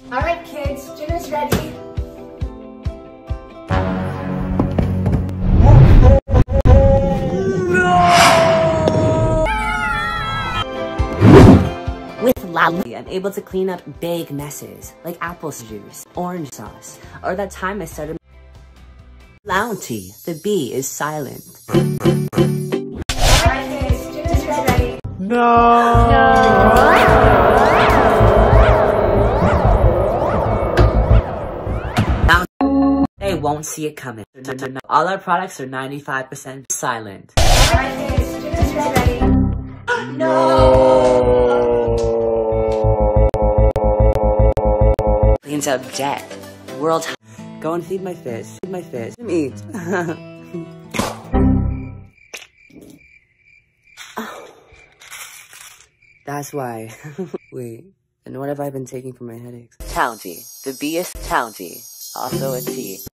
All right, kids, dinner's ready. With Lally, I'm able to clean up big messes, like apple juice, orange sauce, or that time I started Bounty, the bee is silent. Alright kids, dinner's ready. They won't see it coming. No. All our products are 95% silent. Alright kids, dinner's ready. Cleans up debt. World. Go and feed my fish. Feed my fish. Eat. That's why. Wait. And what have I been taking for my headaches? Talenty. The B is talenty. Also a T.